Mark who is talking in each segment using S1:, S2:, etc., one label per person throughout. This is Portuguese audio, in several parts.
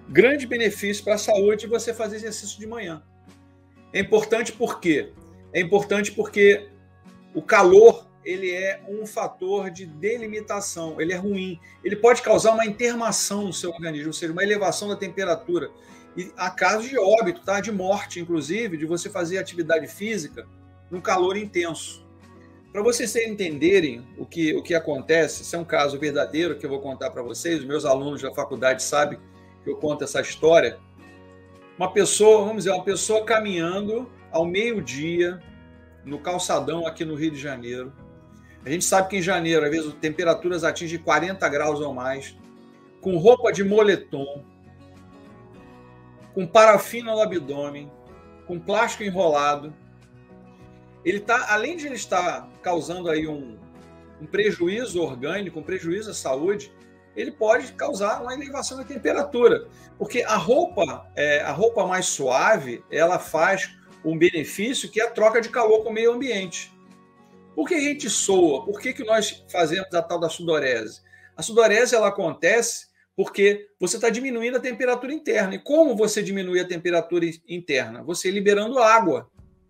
S1: grande benefício para a saúde você fazer exercício de manhã. É importante por quê? É importante porque o calor ele é um fator de delimitação, ele é ruim. Ele pode causar uma intermação no seu organismo, ou seja, uma elevação da temperatura. E há casos de óbito, tá? De morte, inclusive, de você fazer atividade física num calor intenso. Para vocês entenderem o que acontece, esse é um caso verdadeiro que eu vou contar para vocês, os meus alunos da faculdade sabem que eu conto essa história. Uma pessoa, vamos dizer, uma pessoa caminhando ao meio-dia no calçadão aqui no Rio de Janeiro. A gente sabe que em janeiro, às vezes, temperaturas atingem 40 graus ou mais, com roupa de moletom, com parafina no abdômen, com plástico enrolado. Ele tá, além de ele estar causando aí um prejuízo orgânico, um prejuízo à saúde, ele pode causar uma elevação da temperatura, porque a roupa mais suave, ela faz um benefício que é a troca de calor com o meio ambiente. Por que a gente soa? Por que nós fazemos a tal da sudorese? A sudorese ela acontece porque você está diminuindo a temperatura interna. E como você diminui a temperatura interna? Você liberando água.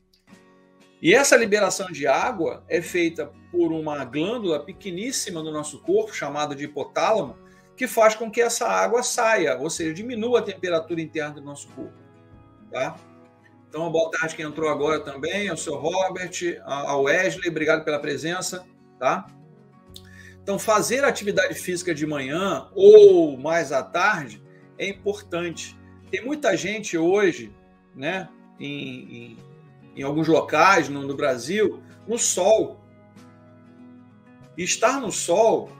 S1: E essa liberação de água é feita por uma glândula pequeníssima no nosso corpo, chamada de hipotálamo, que faz com que essa água saia, ou seja, diminua a temperatura interna do nosso corpo. Tá? Então, boa tarde quem entrou agora também, ao seu Robert, ao Wesley, obrigado pela presença. Tá? Então, fazer atividade física de manhã ou mais à tarde é importante. Tem muita gente hoje, né, em alguns locais no Brasil, no sol. E estar no sol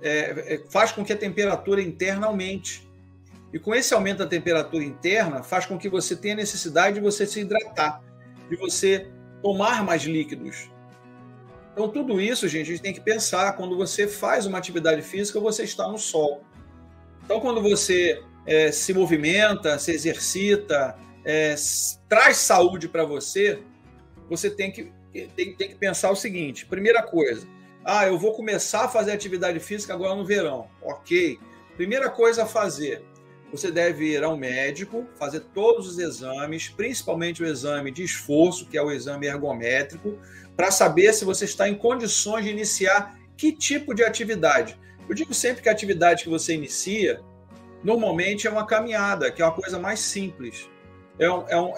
S1: faz com que a temperatura interna aumente. E com esse aumento da temperatura interna, faz com que você tenha necessidade de você se hidratar, de você tomar mais líquidos. Então, tudo isso, gente, a gente tem que pensar quando você faz uma atividade física, você está no sol. Então, quando você se movimenta, se exercita, traz saúde para você, você tem que pensar o seguinte: primeira coisa, eu vou começar a fazer atividade física agora no verão. Ok. Primeira coisa a fazer, você deve ir ao médico, fazer todos os exames, principalmente o exame de esforço, que é o exame ergométrico, para saber se você está em condições de iniciar que tipo de atividade. Eu digo sempre que a atividade que você inicia, normalmente é uma caminhada, que é uma coisa mais simples. É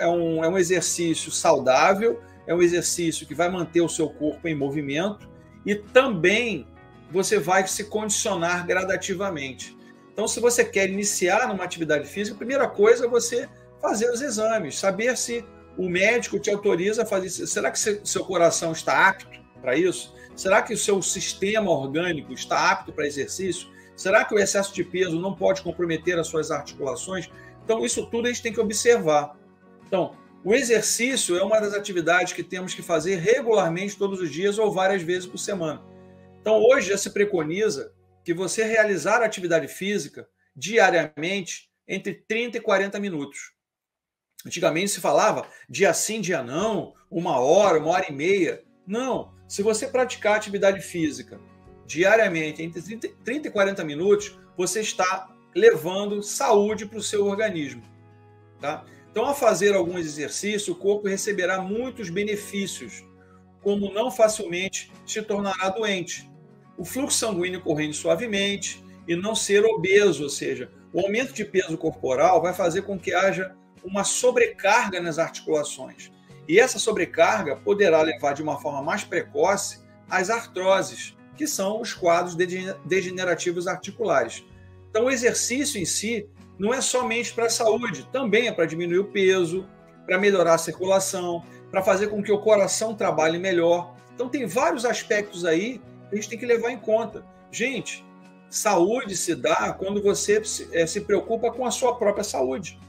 S1: um exercício saudável, é um exercício que vai manter o seu corpo em movimento e também você vai se condicionar gradativamente. Então, se você quer iniciar numa atividade física, a primeira coisa é você fazer os exames, saber se o médico te autoriza a fazer isso. Será que seu coração está apto para isso? Será que o seu sistema orgânico está apto para exercício? Será que o excesso de peso não pode comprometer as suas articulações? Então, isso tudo a gente tem que observar. Então, o exercício é uma das atividades que temos que fazer regularmente todos os dias ou várias vezes por semana. Então, hoje já se preconiza que você realizar atividade física diariamente entre 30 e 40 minutos. Antigamente se falava dia sim, dia não, 1 hora e meia. Não, se você praticar atividade física diariamente entre 30 e 40 minutos, você está levando saúde para o seu organismo. Tá? Então, ao fazer alguns exercícios, o corpo receberá muitos benefícios, como não facilmente se tornará doente. O fluxo sanguíneo correndo suavemente e não ser obeso, ou seja, o aumento de peso corporal vai fazer com que haja uma sobrecarga nas articulações. E essa sobrecarga poderá levar de uma forma mais precoce às artroses, que são os quadros degenerativos articulares. Então, o exercício em si não é somente para a saúde, também é para diminuir o peso, para melhorar a circulação, para fazer com que o coração trabalhe melhor. Então, tem vários aspectos aí que a gente tem que levar em conta. Gente, saúde se dá quando você se preocupa com a sua própria saúde.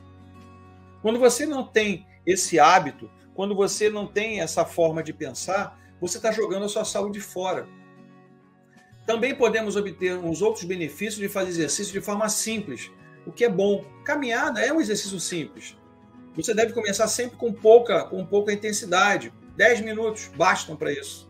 S1: Quando você não tem esse hábito, quando você não tem essa forma de pensar, você está jogando a sua saúde fora. Também podemos obter uns outros benefícios de fazer exercício de forma simples, o que é bom. Caminhada é um exercício simples. Você deve começar sempre com pouca intensidade. 10 minutos bastam para isso.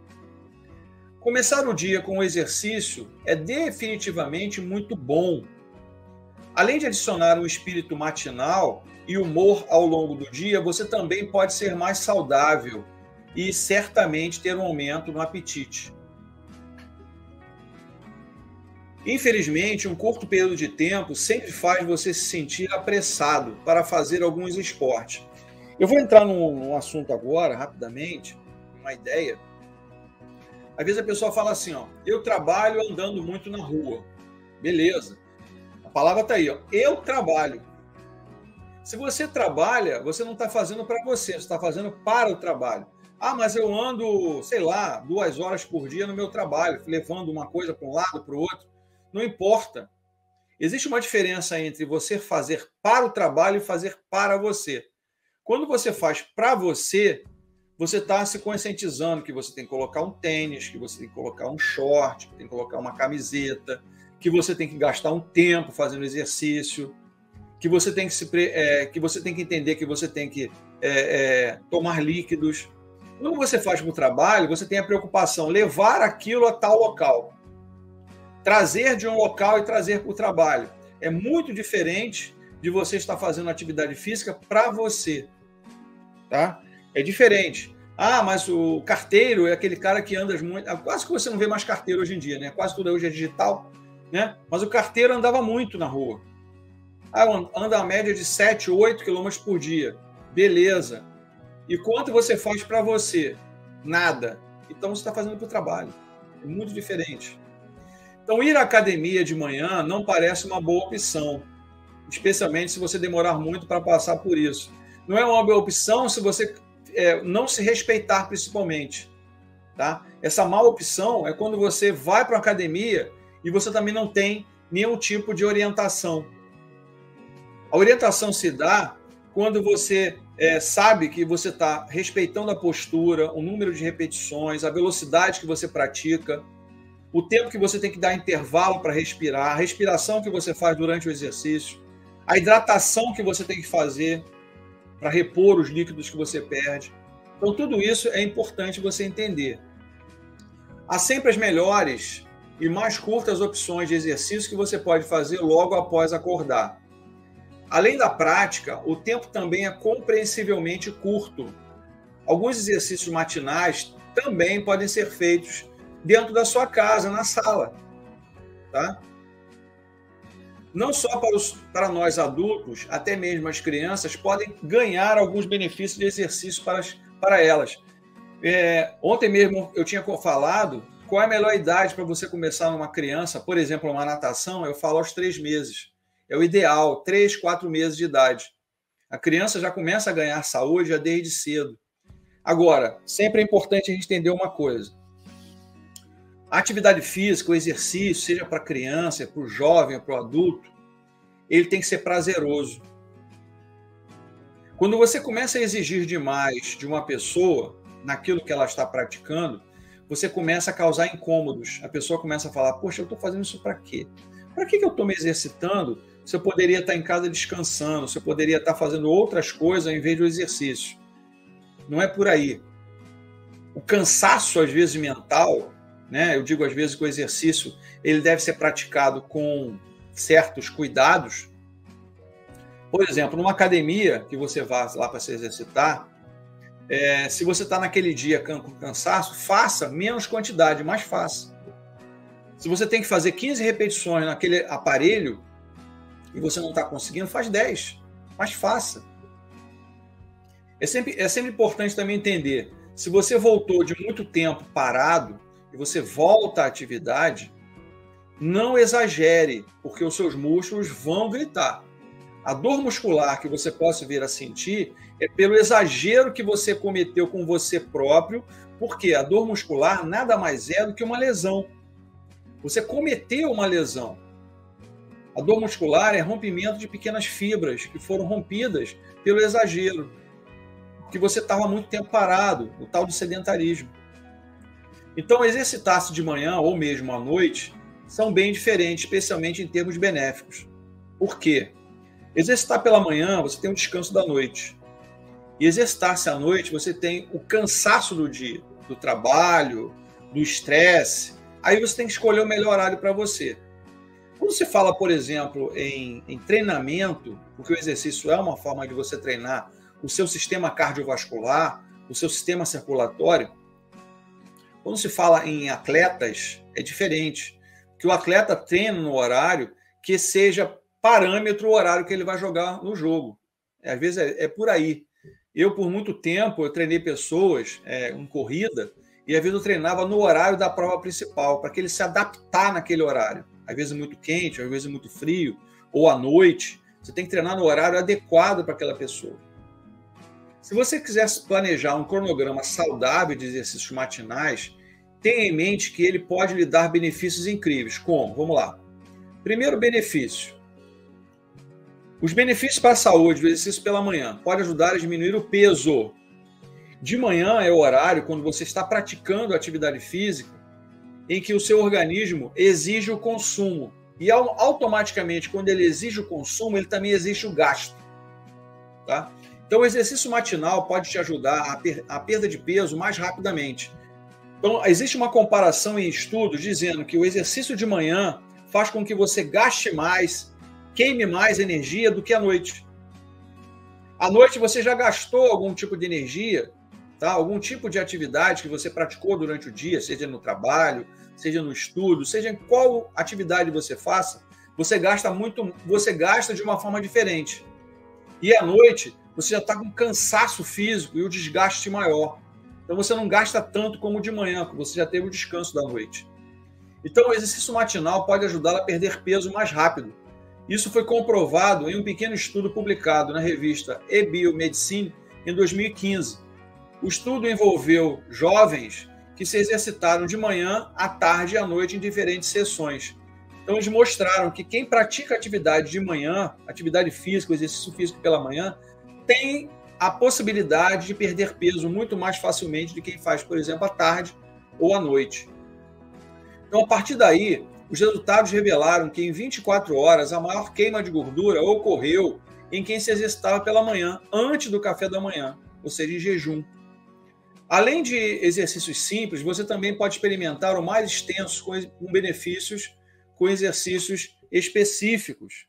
S1: Começar o dia com o exercício é definitivamente muito bom. Além de adicionar um espírito matinal e humor ao longo do dia, você também pode ser mais saudável e certamente ter um aumento no apetite. Infelizmente, um curto período de tempo sempre faz você se sentir apressado para fazer alguns esportes. Eu vou entrar num assunto agora, rapidamente, uma ideia. Às vezes a pessoa fala assim, ó, eu trabalho andando muito na rua. Beleza. A palavra está aí, ó, eu trabalho. Se você trabalha, você não está fazendo para você está fazendo para o trabalho. Ah, mas eu ando, sei lá, 2 horas por dia no meu trabalho, levando uma coisa para um lado, para o outro. Não importa. Existe uma diferença entre você fazer para o trabalho e fazer para você. Quando você faz para você, você está se conscientizando que você tem que colocar um tênis, que você tem que colocar um short, que tem que colocar uma camiseta, que você tem que gastar um tempo fazendo exercício, que você tem que entender que você tem que tomar líquidos. Quando você faz para o trabalho, você tem a preocupação de levar aquilo a tal local. Trazer de um local e trazer para o trabalho. É muito diferente de você estar fazendo atividade física para você. Tá? É diferente. Ah, mas o carteiro é aquele cara que anda muito... Quase que você não vê mais carteiro hoje em dia, né? Quase tudo hoje é digital, né? Mas o carteiro andava muito na rua. Ah, anda a média de 7, 8 quilômetros por dia. Beleza. E quanto você faz para você? Nada. Então você está fazendo para o trabalho. É muito diferente. Então, ir à academia de manhã não parece uma boa opção, especialmente se você demorar muito para passar por isso. Não é uma boa opção se você não se respeitar, principalmente. Tá? Essa má opção é quando você vai para a academia e você também não tem nenhum tipo de orientação. A orientação se dá quando você sabe que você está respeitando a postura, o número de repetições, a velocidade que você pratica, o tempo que você tem que dar intervalo para respirar, a respiração que você faz durante o exercício, a hidratação que você tem que fazer para repor os líquidos que você perde. Então, tudo isso é importante você entender. Há sempre as melhores e mais curtas opções de exercício que você pode fazer logo após acordar. Além da prática, o tempo também é compreensivelmente curto. Alguns exercícios matinais também podem ser feitos dentro da sua casa, na sala. Tá? Não só para nós adultos, até mesmo as crianças podem ganhar alguns benefícios de exercício para elas. Ontem mesmo eu tinha falado qual é a melhor idade para você começar numa criança, por exemplo, uma natação, eu falo aos 3 meses. É o ideal, 3, 4 meses de idade. A criança já começa a ganhar saúde já desde cedo. Agora, sempre é importante a gente entender uma coisa. A atividade física, o exercício, seja para a criança, para o jovem, para o adulto, ele tem que ser prazeroso. Quando você começa a exigir demais de uma pessoa, naquilo que ela está praticando, você começa a causar incômodos. A pessoa começa a falar, poxa, eu estou fazendo isso para quê? Para que eu estou me exercitando se eu poderia estar em casa descansando, se eu poderia estar fazendo outras coisas em vez do exercício? Não é por aí. O cansaço, às vezes, mental... né? Eu digo, às vezes, que o exercício ele deve ser praticado com certos cuidados. Por exemplo, numa academia que você vá lá para se exercitar, se você está naquele dia com cansaço, faça menos quantidade, mas faça. Se você tem que fazer 15 repetições naquele aparelho e você não está conseguindo, faz 10, mas faça. É sempre importante também entender, se você voltou de muito tempo parado, e você volta à atividade, não exagere, porque os seus músculos vão gritar. A dor muscular que você possa vir a sentir é pelo exagero que você cometeu com você próprio, porque a dor muscular nada mais é do que uma lesão. Você cometeu uma lesão. A dor muscular é rompimento de pequenas fibras que foram rompidas pelo exagero, porque você estava muito tempo parado, o tal do sedentarismo. Então, exercitar-se de manhã ou mesmo à noite são bem diferentes, especialmente em termos benéficos. Por quê? Exercitar pela manhã, você tem um descanso da noite. E exercitar-se à noite, você tem o cansaço do dia, do trabalho, do estresse. Aí você tem que escolher o melhor horário para você. Quando se fala, por exemplo, em treinamento, porque o exercício é uma forma de você treinar o seu sistema cardiovascular, o seu sistema circulatório, quando se fala em atletas, é diferente. Que o atleta treina no horário que seja parâmetro o horário que ele vai jogar no jogo. Às vezes é por aí. Eu, por muito tempo, eu treinei pessoas em corrida e às vezes eu treinava no horário da prova principal, para que ele se adaptar naquele horário. Às vezes muito quente, às vezes muito frio, ou à noite. Você tem que treinar no horário adequado para aquela pessoa. Se você quiser planejar um cronograma saudável de exercícios matinais, tenha em mente que ele pode lhe dar benefícios incríveis. Como? Vamos lá. Primeiro benefício. Os benefícios para a saúde do exercício pela manhã pode ajudar a diminuir o peso. De manhã é o horário quando você está praticando atividade física em que o seu organismo exige o consumo. E automaticamente, quando ele exige o consumo, ele também exige o gasto. Tá? Então, o exercício matinal pode te ajudar a perda de peso mais rapidamente. Então, existe uma comparação em estudos dizendo que o exercício de manhã faz com que você gaste mais, queime mais energia do que à noite. À noite você já gastou algum tipo de energia, tá? Algum tipo de atividade que você praticou durante o dia, seja no trabalho, seja no estudo, seja em qual atividade você faça, você gasta de uma forma diferente. E à noite você já está com cansaço físico e o desgaste maior. Então você não gasta tanto como de manhã, porque você já teve o descanso da noite. Então o exercício matinal pode ajudá-la a perder peso mais rápido. Isso foi comprovado em um pequeno estudo publicado na revista eBiomedicine em 2015. O estudo envolveu jovens que se exercitaram de manhã, à tarde e à noite em diferentes sessões. Então eles mostraram que quem pratica atividade de manhã, atividade física, exercício físico pela manhã, tem a possibilidade de perder peso muito mais facilmente do que quem faz, por exemplo, à tarde ou à noite. Então, a partir daí, os resultados revelaram que em 24 horas a maior queima de gordura ocorreu em quem se exercitava pela manhã, antes do café da manhã, ou seja, em jejum. Além de exercícios simples, você também pode experimentar o mais extenso com benefícios com exercícios específicos.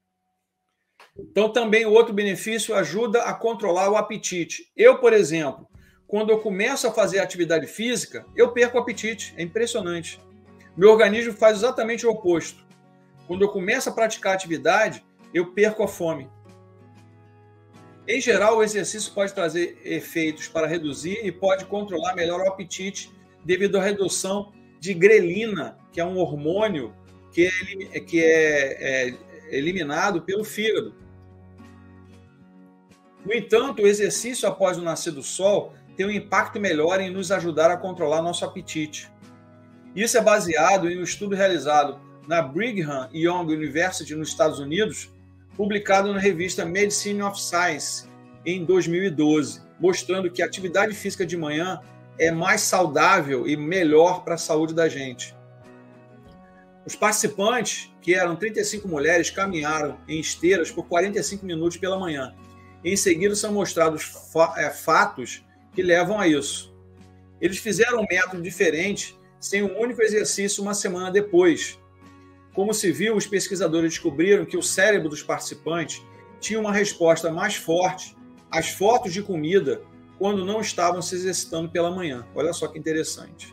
S1: Então, também o outro benefício ajuda a controlar o apetite. Eu, por exemplo, quando eu começo a fazer atividade física, eu perco o apetite. É impressionante. Meu organismo faz exatamente o oposto. Quando eu começo a praticar atividade, eu perco a fome. Em geral, o exercício pode trazer efeitos para reduzir e pode controlar melhor o apetite devido à redução de grelina, que é um hormônio que é eliminado pelo fígado. No entanto, o exercício após o nascer do sol tem um impacto melhor em nos ajudar a controlar nosso apetite. Isso é baseado em um estudo realizado na Brigham Young University, nos Estados Unidos, publicado na revista Medicine of Science, em 2012, mostrando que a atividade física de manhã é mais saudável e melhor para a saúde da gente. Os participantes, que eram 35 mulheres, caminharam em esteiras por 45 minutos pela manhã. Em seguida, são mostrados fatos que levam a isso. Eles fizeram um método diferente, sem um único exercício, uma semana depois. Como se viu, os pesquisadores descobriram que o cérebro dos participantes tinha uma resposta mais forte às fotos de comida quando não estavam se exercitando pela manhã. Olha só que interessante.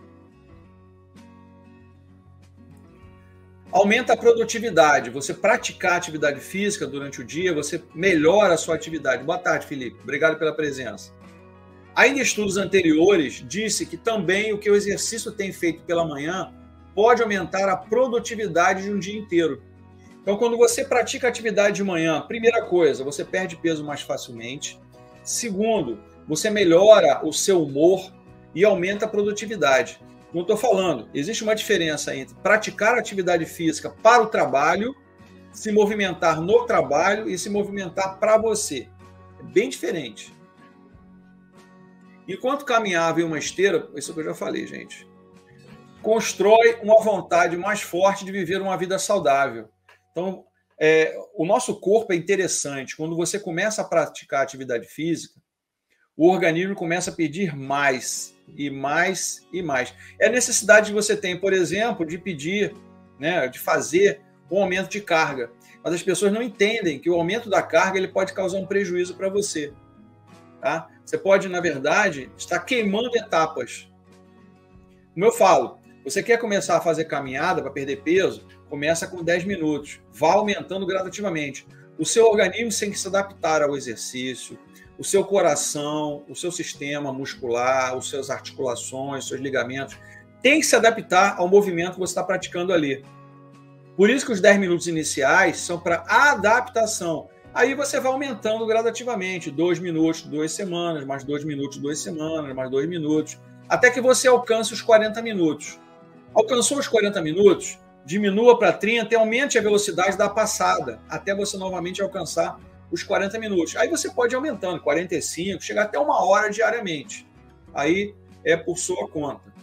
S1: Aumenta a produtividade. Você praticar atividade física durante o dia, você melhora a sua atividade. Boa tarde, Felipe. Obrigado pela presença. Ainda em estudos anteriores, disse que também o que o exercício tem feito pela manhã pode aumentar a produtividade de um dia inteiro. Então, quando você pratica atividade de manhã, primeira coisa, você perde peso mais facilmente. Segundo, você melhora o seu humor e aumenta a produtividade. Não estou falando, existe uma diferença entre praticar atividade física para o trabalho, se movimentar no trabalho e se movimentar para você. É bem diferente. Enquanto caminhava em uma esteira, isso que eu já falei, gente, constrói uma vontade mais forte de viver uma vida saudável. Então, o nosso corpo é interessante. Quando você começa a praticar atividade física, o organismo começa a pedir mais e mais e mais. É a necessidade que você tem, por exemplo, de pedir, né, de fazer com aumento de carga. Mas as pessoas não entendem que o aumento da carga ele pode causar um prejuízo para você. Tá? Você pode, na verdade, estar queimando etapas. Como eu falo, você quer começar a fazer caminhada para perder peso? Começa com 10 minutos. Vá aumentando gradativamente. O seu organismo tem que se adaptar ao exercício, o seu coração, o seu sistema muscular, as suas articulações, os seus ligamentos, tem que se adaptar ao movimento que você está praticando ali. Por isso que os 10 minutos iniciais são para adaptação. Aí você vai aumentando gradativamente, 2 minutos, 2 semanas, mais 2 minutos, 2 semanas, mais 2 minutos, até que você alcance os 40 minutos. Alcançou os 40 minutos, diminua para 30 e aumente a velocidade da passada, até você novamente alcançar os 40 minutos. Aí você pode ir aumentando, 45, chegar até 1 hora diariamente. Aí é por sua conta.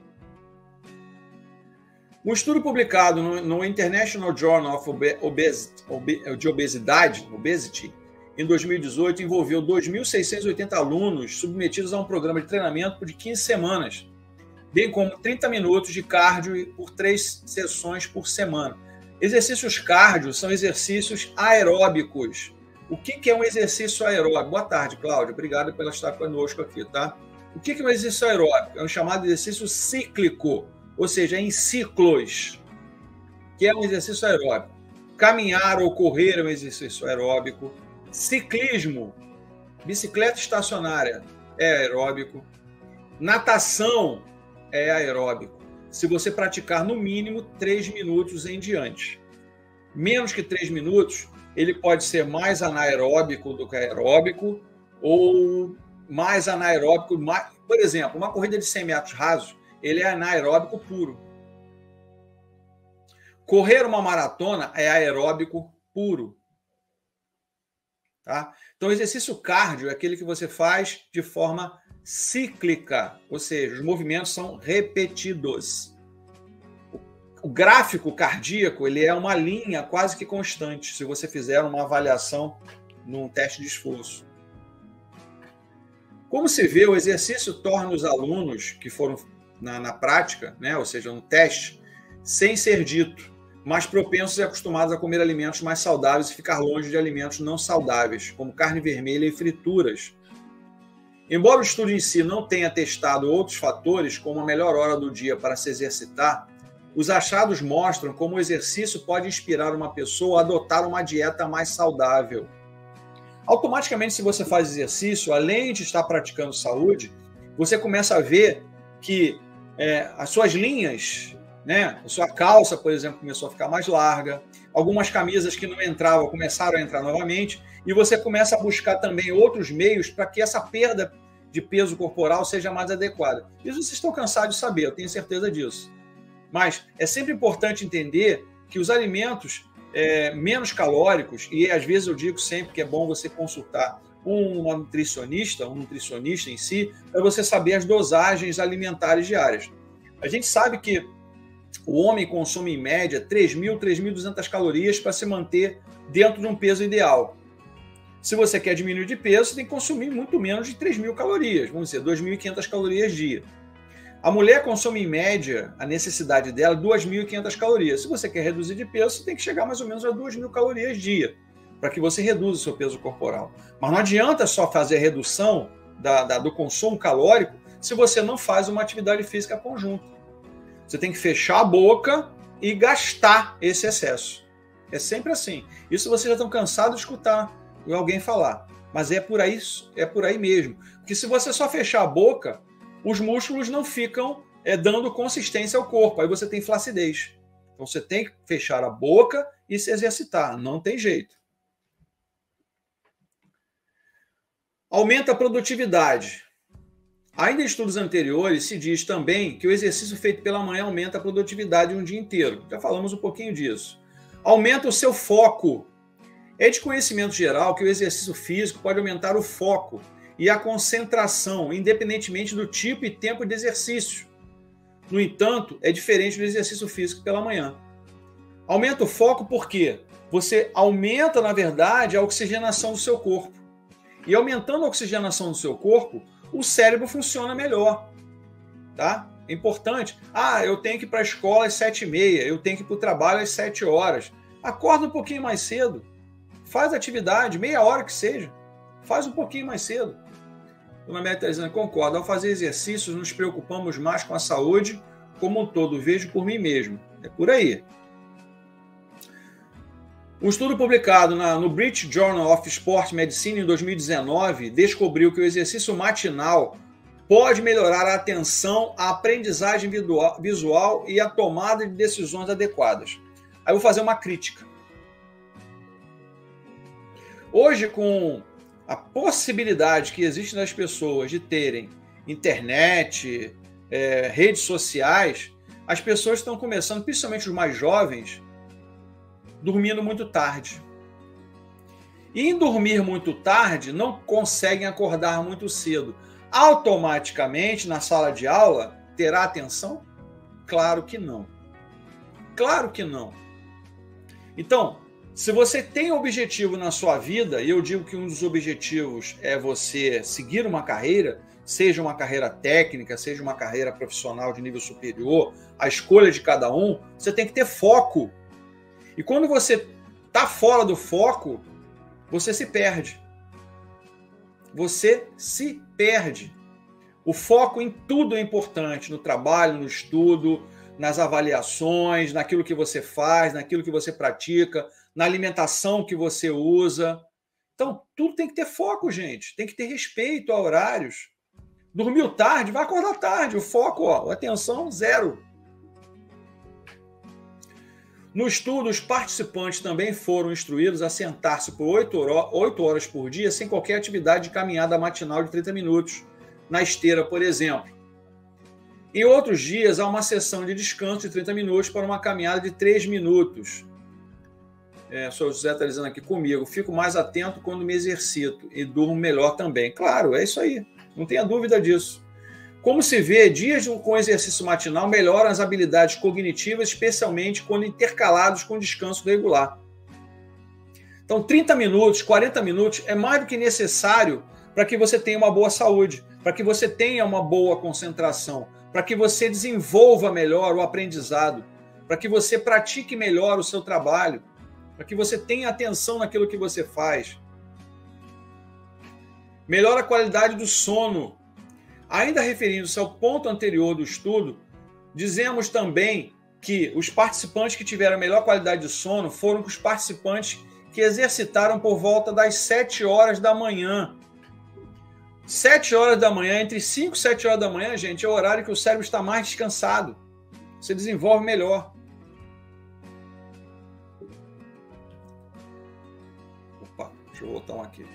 S1: Um estudo publicado no International Journal of Obesity, em 2018, envolveu 2.680 alunos submetidos a um programa de treinamento de 15 semanas, bem como 30 minutos de cardio por 3 sessões por semana. Exercícios cardio são exercícios aeróbicos. O que é um exercício aeróbico? Boa tarde, Cláudia. Obrigado por estar conosco aqui, tá? O que é um exercício aeróbico? É um chamado exercício cíclico, ou seja, em ciclos, que é um exercício aeróbico. Caminhar ou correr é um exercício aeróbico. Ciclismo, bicicleta estacionária é aeróbico. Natação é aeróbico. Se você praticar no mínimo 3 minutos em diante. Menos que 3 minutos, ele pode ser mais anaeróbico do que aeróbico, ou mais anaeróbico. Por exemplo, uma corrida de 100 metros rasos, ele é anaeróbico puro. Correr uma maratona é aeróbico puro. Tá? Então, o exercício cardio é aquele que você faz de forma cíclica, ou seja, os movimentos são repetidos. O gráfico cardíaco ele é uma linha quase que constante, se você fizer uma avaliação num teste de esforço. Como se vê, o exercício torna os alunos que foram na prática, né, ou seja, no teste, sem ser dito, mais propensos e acostumados a comer alimentos mais saudáveis e ficar longe de alimentos não saudáveis, como carne vermelha e frituras. Embora o estudo em si não tenha testado outros fatores, como a melhor hora do dia para se exercitar, os achados mostram como o exercício pode inspirar uma pessoa a adotar uma dieta mais saudável. Automaticamente, se você faz exercício, além de estar praticando saúde, você começa a ver que as suas linhas, né, a sua calça, por exemplo, começou a ficar mais larga, algumas camisas que não entravam começaram a entrar novamente, e você começa a buscar também outros meios para que essa perda de peso corporal seja mais adequada. Isso vocês estão cansados de saber, eu tenho certeza disso. Mas é sempre importante entender que os alimentos menos calóricos, e às vezes eu digo sempre que é bom você consultar um nutricionista em si, para você saber as dosagens alimentares diárias. A gente sabe que o homem consome em média 3.000, 3.200 calorias para se manter dentro de um peso ideal. Se você quer diminuir de peso, você tem que consumir muito menos de 3.000 calorias, vamos dizer, 2.500 calorias dia. A mulher consome, em média, a necessidade dela, 2.500 calorias. Se você quer reduzir de peso, você tem que chegar mais ou menos a 2.000 calorias dia, para que você reduza o seu peso corporal. Mas não adianta só fazer a redução do consumo calórico se você não faz uma atividade física conjunta. Você tem que fechar a boca e gastar esse excesso. É sempre assim. Isso vocês já estão cansados de escutar alguém falar. Mas é por aí mesmo. Porque se você só fechar a boca, os músculos não ficam dando consistência ao corpo. Aí você tem flacidez. Então você tem que fechar a boca e se exercitar. Não tem jeito. Aumenta a produtividade. Ainda em estudos anteriores, se diz também que o exercício feito pela manhã aumenta a produtividade um dia inteiro. Já falamos um pouquinho disso. Aumenta o seu foco. É de conhecimento geral que o exercício físico pode aumentar o foco e a concentração, independentemente do tipo e tempo de exercício. No entanto, é diferente do exercício físico pela manhã. Aumenta o foco porque você aumenta, na verdade, a oxigenação do seu corpo. E aumentando a oxigenação do seu corpo, o cérebro funciona melhor. Tá? É importante. Ah, eu tenho que ir para a escola às 7h30, eu tenho que ir para o trabalho às 7 horas. Acorda um pouquinho mais cedo. Faz atividade, meia hora que seja. Faz um pouquinho mais cedo. Dona Maria Terezinha, concordo. Ao fazer exercícios, nos preocupamos mais com a saúde como um todo. Vejo por mim mesmo. É por aí. Um estudo publicado no British Journal of Sport Medicine em 2019 descobriu que o exercício matinal pode melhorar a atenção, a aprendizagem visual e a tomada de decisões adequadas. Aí eu vou fazer uma crítica. Hoje, com a possibilidade que existe das pessoas de terem internet, redes sociais, as pessoas estão começando, principalmente os mais jovens, dormindo muito tarde. E em dormir muito tarde, não conseguem acordar muito cedo. Automaticamente, na sala de aula, terá atenção? Claro que não. Claro que não. Então, se você tem objetivo na sua vida, e eu digo que um dos objetivos é você seguir uma carreira, seja uma carreira técnica, seja uma carreira profissional de nível superior, a escolha de cada um, você tem que ter foco. E quando você está fora do foco, você se perde. Você se perde. O foco em tudo é importante, no trabalho, no estudo, nas avaliações, naquilo que você faz, naquilo que você pratica, na alimentação que você usa. Então, tudo tem que ter foco, gente. Tem que ter respeito a horários. Dormiu tarde, vai acordar tarde. O foco, atenção, zero. No estudo, os participantes também foram instruídos a sentar-se por 8 horas por dia sem qualquer atividade de caminhada matinal de 30 minutos, na esteira, por exemplo. Em outros dias, há uma sessão de descanso de 30 minutos para uma caminhada de 3 minutos. O senhor José está dizendo aqui comigo, fico mais atento quando me exercito e durmo melhor também. Claro, é isso aí, não tenha dúvida disso. Como se vê, dias com exercício matinal melhoram as habilidades cognitivas, especialmente quando intercalados com descanso regular. Então, 30 minutos, 40 minutos é mais do que necessário para que você tenha uma boa saúde, para que você tenha uma boa concentração, para que você desenvolva melhor o aprendizado, para que você pratique melhor o seu trabalho, para que você tenha atenção naquilo que você faz. Melhora a qualidade do sono. Ainda referindo-se ao ponto anterior do estudo, dizemos também que os participantes que tiveram melhor qualidade de sono foram os participantes que exercitaram por volta das 7 horas da manhã. 7 horas da manhã, entre 5 e 7 horas da manhã, gente, é o horário que o cérebro está mais descansado. Você desenvolve melhor. Opa, deixa eu voltar um aqui.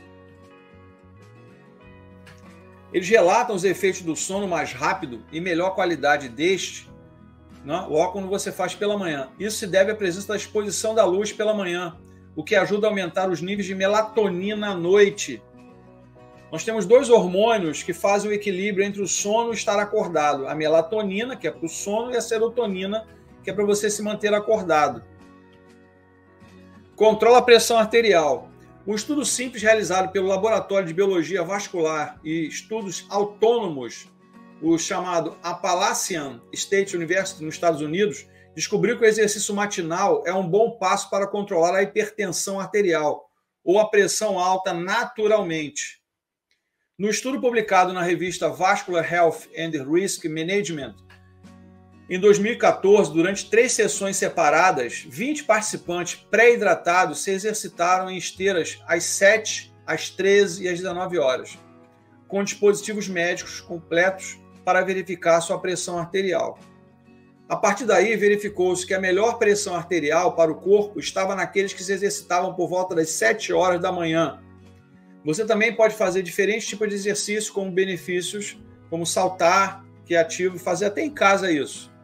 S1: Eles relatam os efeitos do sono mais rápido e melhor qualidade deste, né, logo quando você faz pela manhã. Isso se deve à presença da exposição da luz pela manhã, o que ajuda a aumentar os níveis de melatonina à noite. Nós temos 2 hormônios que fazem o equilíbrio entre o sono e estar acordado. A melatonina, que é para o sono, e a serotonina, que é para você se manter acordado. Controla a pressão arterial. Um estudo simples realizado pelo Laboratório de Biologia Vascular e Estudos Autônomos, o chamado Appalachian State University nos Estados Unidos, descobriu que o exercício matinal é um bom passo para controlar a hipertensão arterial ou a pressão alta naturalmente. No estudo publicado na revista Vascular Health and Risk Management, em 2014, durante 3 sessões separadas, 20 participantes pré-hidratados se exercitaram em esteiras às 7, às 13 e às 19 horas, com dispositivos médicos completos para verificar sua pressão arterial. A partir daí, verificou-se que a melhor pressão arterial para o corpo estava naqueles que se exercitavam por volta das 7 horas da manhã. Você também pode fazer diferentes tipos de exercícios com benefícios, como saltar, que é ativo, fazer até em casa isso.